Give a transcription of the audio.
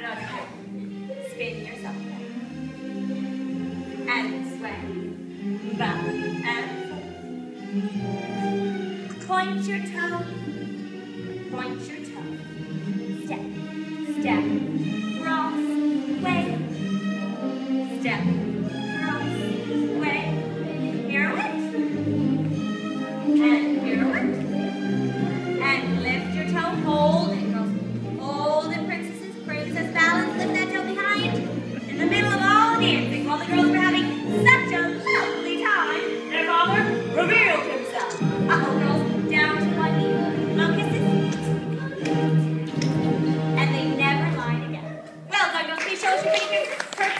Another hip. Spin yourself back. And sway. Back and forth. Point your toe. Point your toe. Step. Step. Cross. Way. Step. Cross. Way. Pirouette. And pirouette. And lift your toe. Hold it, girls. Hold it, princesses. Princess balance. Lift that toe behind. In the middle of all dancing, while the girls were having such a lovely time, their father revealed himself. Uh-oh, girls. Down to one knee. Long kisses. And they never lied again. Well done, girls. Please show us your fingers.